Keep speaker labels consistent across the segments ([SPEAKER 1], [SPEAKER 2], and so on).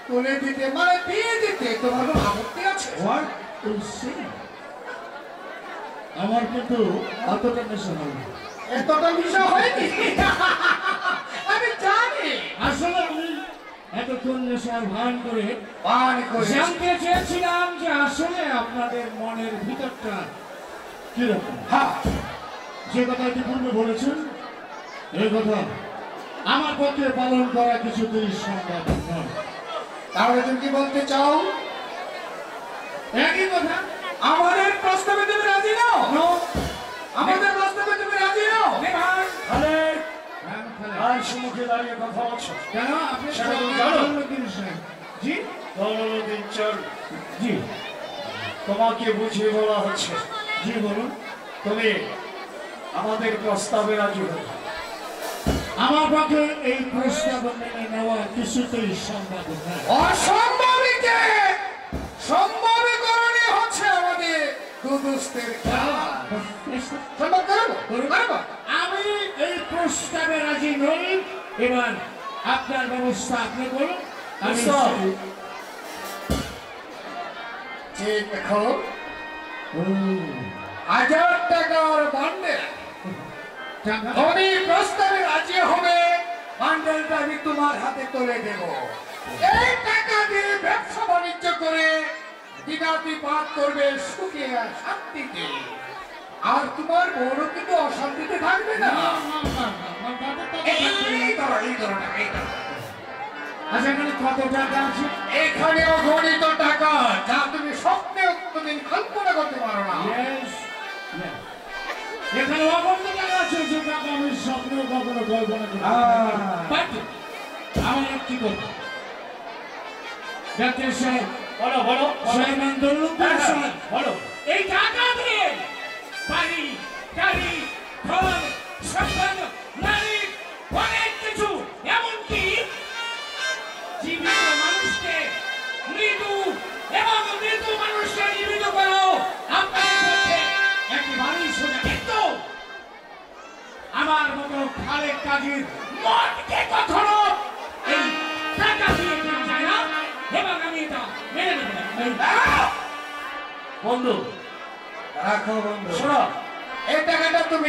[SPEAKER 1] তুলে দিতে মানে বিয়ে দিতে তোমার কোনো আপত্তি আছে?
[SPEAKER 2] আমার কিন্তু এতটা নেশা হয়নি।
[SPEAKER 1] এতটা বিষয় হয়নি আমি জানি।
[SPEAKER 2] আসলে আমি এতক্ষণ নেশার ভান করে জানতে চেয়েছিলাম যে আসলে আপনাদের মনের ভিতরটা কিরকম।
[SPEAKER 1] হ্যাঁ,
[SPEAKER 2] যে কথা ইতিপূর্বে বলেছেন এই কথা আমার পক্ষে পালন করা কিছুতেই সম্ভব নয়।
[SPEAKER 1] তাহলে তুমি কি বলতে চাও?
[SPEAKER 2] একই কথা।
[SPEAKER 1] আমাদের প্রস্তাবে তুমি রাজি নও? আমাদের প্রস্তাবে তুমি রাজি নও?
[SPEAKER 3] আর সম্মুখে দাঁড়িয়ে কথা বলছো
[SPEAKER 2] কেন? আপনি
[SPEAKER 3] জি দৌলুদ্দিন চল জি তোমাকে বুঝিয়ে বলা হচ্ছে।
[SPEAKER 2] জি বলুন।
[SPEAKER 3] তুমি আমাদের প্রস্তাবে রাজি হবে?
[SPEAKER 2] আমার পক্ষে এই প্রস্তাব মেনে নেওয়া কিছুতেই সম্ভব নয়।
[SPEAKER 1] অসম্ভবীকে সম্ভবীকরণে হচ্ছে আমাদের দুদুস্তের খেলা। সম্ভব করবো?
[SPEAKER 2] আমি এই প্রস্তাবে রাজি নই। এবার আপনার ব্যবস্থা আপনি করুন।
[SPEAKER 1] ঠিক দেখো, 1000 টাকার বান্ডেল তুমি প্রস্তাবে রাজি হবে, বান্ডেলটা আমি তোমার হাতে তুলে দেব। এই টাকা দিয়ে ব্যবসা বাণিজ্য করে দিনাতিপাত করবে সুখে আর শান্তিতে। আর তোমার বড় কিন্তু অশান্তিতে থাকবে না।
[SPEAKER 2] আচ্ছা, এখানে কত টাকা আছে?
[SPEAKER 1] এখানে অগণিত টাকা, যা তুমি স্বপ্নেও কোনোদিন কল্পনা করতে পারো না।
[SPEAKER 2] এখানে অগণিত টাকা আছে, যে টাকা আমি স্বপ্নেও কখনো কল্পনা করি। আমার একটি কথা, ডাক্তার সাহেব
[SPEAKER 3] বলো বলো
[SPEAKER 2] বলো, এই টাকা দিয়ে বাড়ি গাড়ি ঘর সম্পদ নারী অনেক কিছু, এমনকি জীবিত মানুষকে মৃত্যু এবং মৃত্যু মানুষকে জীবিত করো আপনাদের পক্ষে একেবারেই সোজা। কিন্তু আমার মতো খালেক কাজীর মনকে কখনো এই টাকা দিয়ে কেনা যায় না, এবং আমি এটা মেনে নেব না।
[SPEAKER 3] বন্ধু
[SPEAKER 1] রাখো বন্ধু,
[SPEAKER 3] শোনো,
[SPEAKER 1] এই টাকাটা তুমি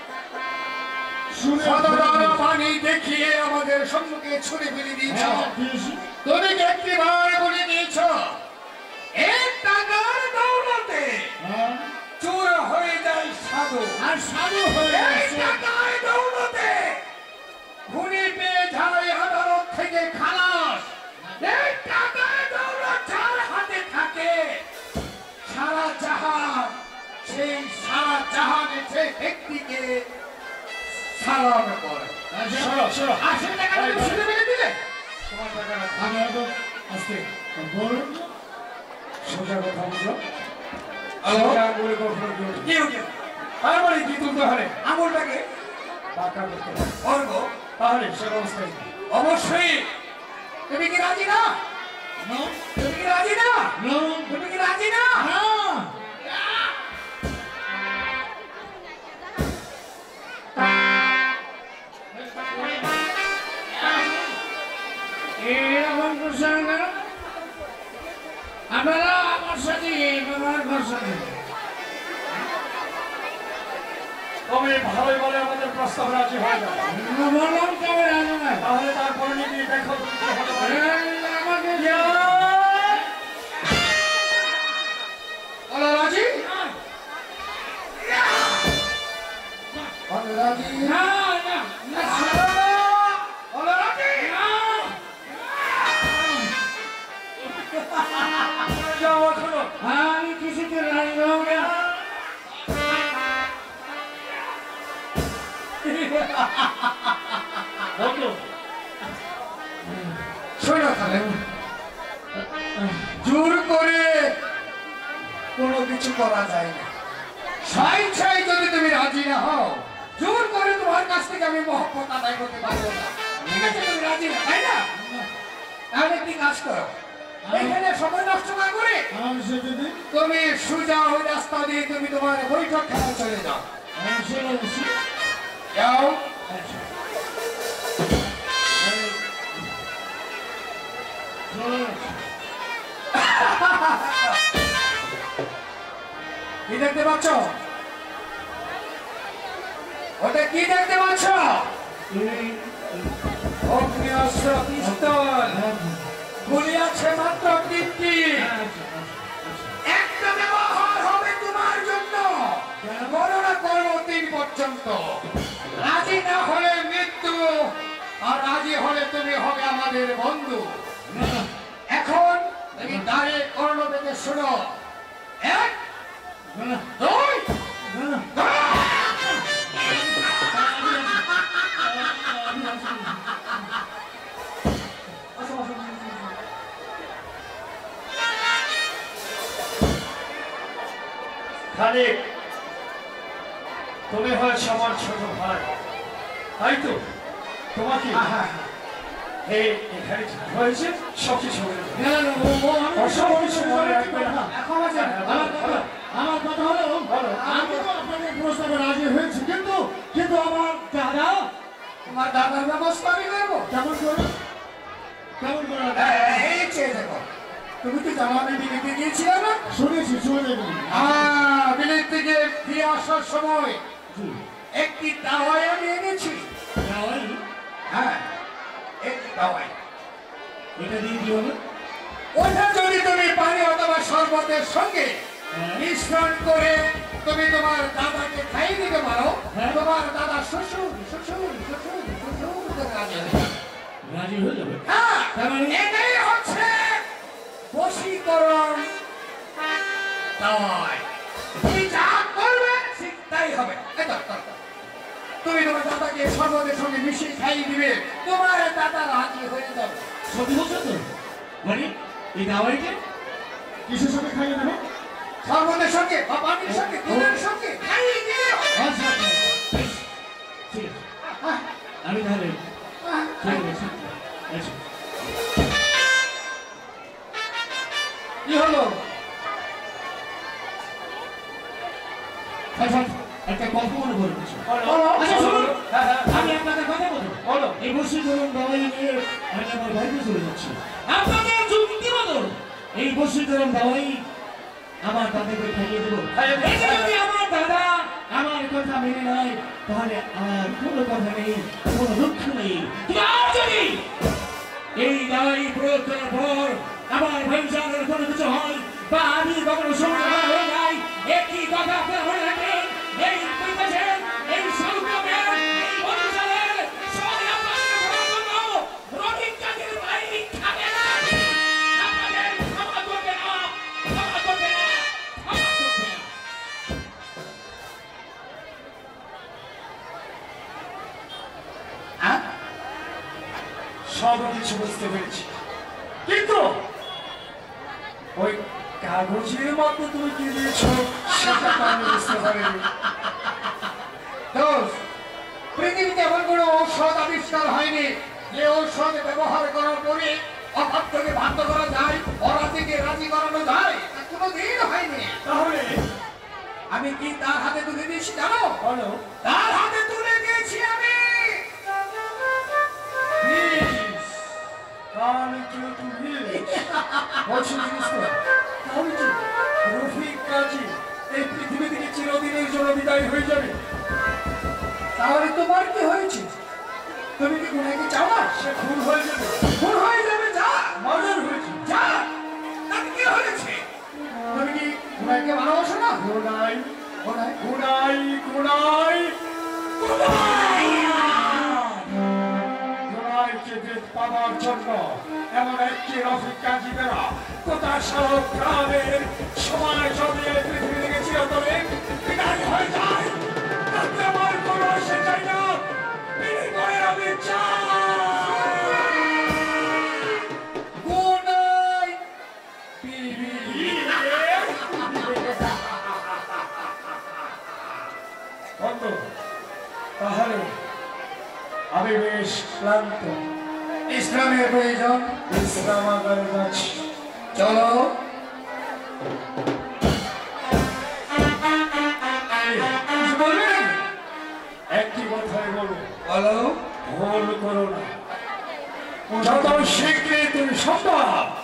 [SPEAKER 1] পানি দেখিয়ে আমাদের সম্মুখে ছুড়ে ফেলে দিয়েছ। তুমি একটিবার বলে দিয়েছ এই টাকার দৌলতে চোর হয়ে যায় সাধু, আর সাধু হয়ে টাকার দৌলতে খুনি পেয়ে যায় আদালত থেকে খালাস। এই টাকার দৌলত যার হাতে থাকে সারা জাহান, সেই সারা জাহানে সে ব্যক্তিকে সালাম করে। আসলে টাকা তুমি ছুটে ফেলে দিলে, তোমার টাকা
[SPEAKER 2] আমি হয়তো আজকে বলুন
[SPEAKER 3] সোজা কথা বলছো।
[SPEAKER 1] তারপরে কি তুলতে হবে? আঙুলটাকে
[SPEAKER 3] তাহলে সে ব্যবস্থায়
[SPEAKER 1] অবশ্যই। তুমি কি রাজি না? তুমি কি রাজি না? তুমি কি রাজি না?
[SPEAKER 2] আপনারা আমার সাথে ব্যবহার করছেন।
[SPEAKER 3] তবে ভালোই বলে আমাদের প্রস্তাব রাজি হয়ে যাবে।
[SPEAKER 2] বললাম তবে রাজি না।
[SPEAKER 3] তাহলে তারপরে নিয়ে দেখো
[SPEAKER 2] আমাকে
[SPEAKER 1] রাজি রাজি
[SPEAKER 2] না না আমি কিছুতে রাজি হব না।
[SPEAKER 1] শোনো তাহলে, জোর করে কোনো কিছু করা যায় না। স্বেচ্ছায় যদি তুমি রাজি না হও, জোর করে তোমার কাছ থেকে আমি মহব্বত আদায় করতে পারবো না। ঠিক আছে, তুমি রাজি না, তাই না? তাহলে একটি কাজ করো, এখানে সময় নষ্ট না করে তুমি সোজা ওই রাস্তা দিয়ে তুমি তোমার বৈঠক খানায় চলে যাও। যাও। কি দেখতে পাচ্ছ? ওটা কি দেখতে পাচ্ছ? অগ্নিঅস্ত্র, পিস্তল, গুলি আছে মাত্র 3টি। একটা ব্যবহার হবে তোমার জন্য, গণনা করবো 3 পর্যন্ত। রাজি না হলে মৃত্যু, আর রাজি হলে তুমি হবে আমাদের বন্ধু। এখন তুমি ডাইরেক্ট কর্ণ থেকে শোনো। 1 2
[SPEAKER 3] খালিক, তুমি হয়েছে আমার ছোট ভাই, তাই তো? তোমাকে এখানে হয়েছে সব কিছু
[SPEAKER 2] আমার কথা হলো আমি তো আপনাদের প্রস্তাবে রাজি হয়েছি, কিন্তু আমার দাদা,
[SPEAKER 1] তোমার দাদার ব্যবস্থা আমি করবো।
[SPEAKER 2] কেমন করে?
[SPEAKER 1] এই চেয়ে দেখো, তুমি তো জানো আমি বিলেতে গিয়েছিলাম না?
[SPEAKER 2] শুনেছি,
[SPEAKER 1] বিলেত থেকে ফিরে আসার সময় একটি দাওয়াই আমি এনেছি। হ্যাঁ, একটি দাওয়াই।
[SPEAKER 2] এটা দিয়ে কি হবে?
[SPEAKER 1] ওটা যদি তুমি পানি অথবা শরবতের সঙ্গে মিশ্রণ করে তুমি তোমার দাদাকে খাইয়ে দিতে পারো, তোমার দাদা শ্বশুর
[SPEAKER 2] রাজি হয়ে যাবে।
[SPEAKER 1] হ্যাঁ, এটাই হচ্ছে বশীকরণ দাওয়াই। তুমি যা করবে ঠিক তাই হবে। তুমি তোমার দাদাকে শরবতের সঙ্গে মিশিয়ে খাইয়ে দিবে, তোমার দাদা রাজি হয়ে যাবে।
[SPEAKER 2] সত্যি বলছো তো? মানে এই দাওয়াইকে কিসের সঙ্গে খাইয়ে দেবো?
[SPEAKER 1] শরবতের সঙ্গে বা পানির সঙ্গে, দুধের সঙ্গে খাইয়ে দিও।
[SPEAKER 2] আচ্ছা, বেশ, ঠিক আছে। আমি তাহলে
[SPEAKER 1] কি হলো?
[SPEAKER 2] একটা গল্প মনে করে দিচ্ছি। আমি আপনাদের কথা বলবো। এই বশীকরণ দাওয়াই নিয়ে আমি আমার বাড়িতে চলে যাচ্ছি। আপনাদের যুক্তি বদল এই বশীকরণ দাওয়াই আমার দাদাকে খাইয়ে দেবো। যদি আমার দাদা আমার কথা মেনে নেয় তাহলে আর কোনো কথা নেই, কোনো দুঃখ নেই। আর যদি এই দাওয়াই প্রয়োগ করার পর আমার ভাইজানের কোনো কিছু হয় বা আমি কখনো সমস্যা হয়ে যাই, একটি কথা আপনারা মনে রাখবেন, এই বিদেশের এই সংগ্রামের এই অনুসারের সবাই আপনাদের করার জন্য রোগী কাজের বাইরে খাবে না। আপনাদের ক্ষমা করবে না।
[SPEAKER 3] সব কিছু বুঝতে পেরেছি, কিন্তু ওই কাগজের মধ্যে তুমি কি দিয়েছো সেটা তো আমি বুঝতে পারিনি।
[SPEAKER 1] পৃথিবীতে এমন কোনো ঔষধ আবিষ্কার হয়নি যে ঔষধ ব্যবহার করার পরে অবাধ্যকে বাধ্য করা যায়, অরাজিকে রাজি করানো যায়, তা কোনোদিন হয়নি।
[SPEAKER 3] তাহলে
[SPEAKER 1] আমি কি তার হাতে তুলে দিয়েছি জানো?
[SPEAKER 3] বলো।
[SPEAKER 1] তার হাতে তুলে দিয়েছি আমি
[SPEAKER 3] রফিক কাজী এই পৃথিবী থেকে চিরদিনের জন্য বিদায় হয়ে যাবে।
[SPEAKER 1] তাহলে তোমার কি হয়েছে? তুমি কি গুনাকে চাও না?
[SPEAKER 3] সে খুন হয়ে যাবে।
[SPEAKER 1] খুন হয়ে যাবে, যা
[SPEAKER 3] মার্ডার হয়েছে।
[SPEAKER 1] যা, তার কি হয়েছে? তুমি কি গুনাকে ভালোবাসো না?
[SPEAKER 3] গুনাই
[SPEAKER 1] গুনাই
[SPEAKER 3] গুনাই গুনাই গুনাইকে বেদ পাওয়ার জন্য এমন একটি রফিক কাজী বেরা কোথায় সব গ্রামের সময় জমিয়ে পৃথিবী থেকে চিরতরে বিদায় হয়ে যায়, তাতে আমার কোনো আসে চাই না। বিনিময়ে আমি চাই
[SPEAKER 1] গুনাই
[SPEAKER 3] বন্ধু, তাহলে আমি বেশ ক্লান্ত,
[SPEAKER 1] ইসলামের প্রয়োজন,
[SPEAKER 3] বিশ্রামাগারে যাচ্ছি।
[SPEAKER 1] চলো।
[SPEAKER 3] একটি কথাই বলবো,
[SPEAKER 1] বলো।
[SPEAKER 3] ভুল করো না। যত শীঘ্রই তুমি সম্ভব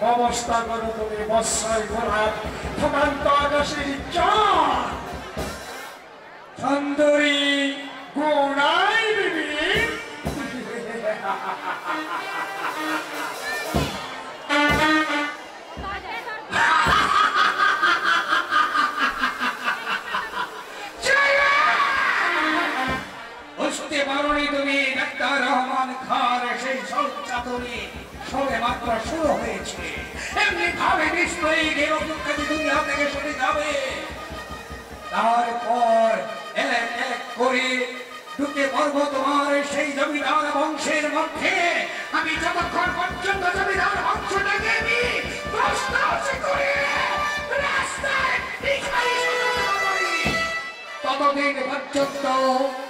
[SPEAKER 3] অবস্থা করো তুমি বৎসয় ঘোড়ার প্রকান্ত আকাশের চাঁদ সুন্দরী গোড়াই বিবি
[SPEAKER 1] বুঝতে পারোনি তুমি ডাক্তার রহমান খান সেই সঞ্চাতনে সবে মাত্র শুরু হয়েছে এমনি ভাবে নিশ্চয়ই নিরপেক্ষাতি দুনিয়া থেকে সরে যাবে তারপর এক এক করে ঢুকে পড়বো তোমার সেই জমিদার বংশের মধ্যে আমি যতক্ষণ পর্যন্ত জমিদার বংশটাকে আমি তছনছ করে রাস্তায় ভিখারি সাজাতে পারি, ততদিন পর্যন্ত